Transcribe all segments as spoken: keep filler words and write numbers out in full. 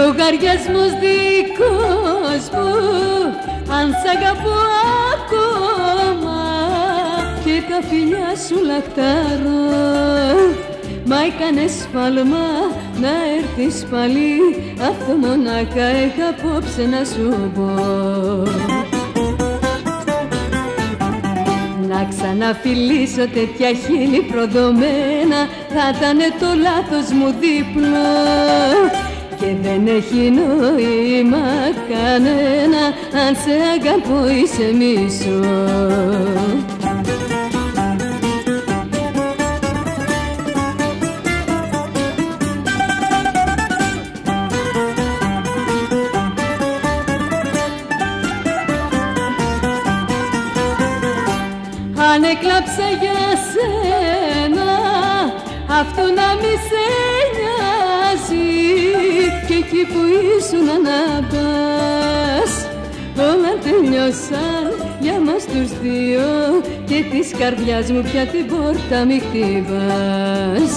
Λογαριασμός δικός μου, αν σ' αγαπώ ακόμα και τα φιλιά σου λαχτάρω, μα έκανες σφάλμα να έρθεις πάλι, αυτό μονάχα είχα απόψε να σου πω. Να ξαναφιλήσω τέτοια χείλη προδομένα θα ήταν το λάθος μου δίπλο και δεν έχει νόημα κανένα αν σε αγαπώ ή σε μισώ. Αν έκλαψα για σένα, αυτό να μη σε νοιάζει, και εκεί που ήσουν να πας, όλα τελειώσαν για μας τους δύο και της καρδιάς μου πια την πόρτα μη χτυπάς.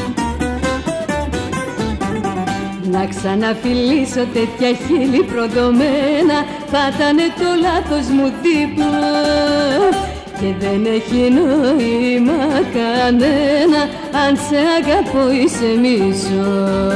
Να ξαναφιλήσω τέτοια χείλη προδομένα θα ήταν το λάθος μου δίπλο και δεν έχει νόημα κανένα αν σε αγαπώ ή σε μισώ.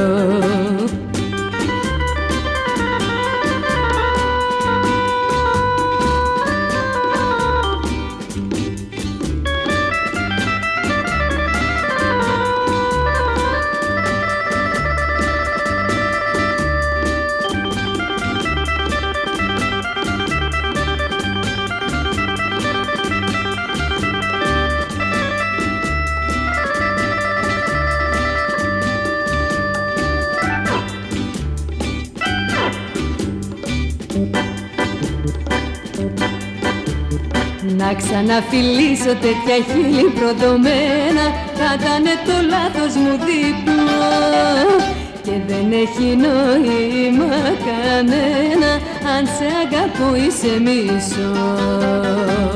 Να ξαναφιλήσω τέτοια χείλη προδομένα θα ήταν το λάθος μου δίπλο και δεν έχει νόημα κανένα αν σε αγαπώ ή σε μισώ.